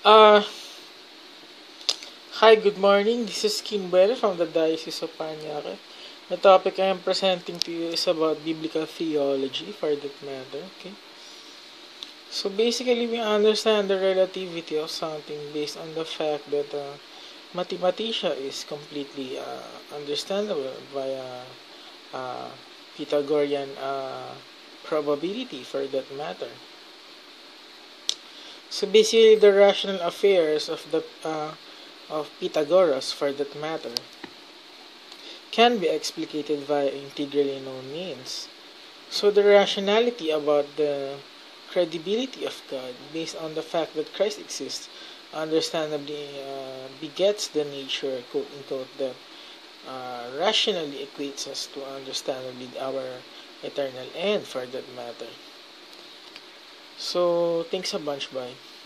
Uh, Hi, good morning. This is Kimber from the Diocese of Parañaque. The topic I am presenting to you is about biblical theology, for that matter. Okay. So basically, we understand the relativity of something based on the fact that mathematica is completely understandable via uh, Pythagorean probability, for that matter. So basically, the rational affairs of Pythagoras, for that matter, can be explicated via integrally known means. So the rationality about the credibility of God, based on the fact that Christ exists, understandably begets the nature, quote unquote, that rationally equates us to understandably our eternal end, for that matter. So, thanks a bunch, bye.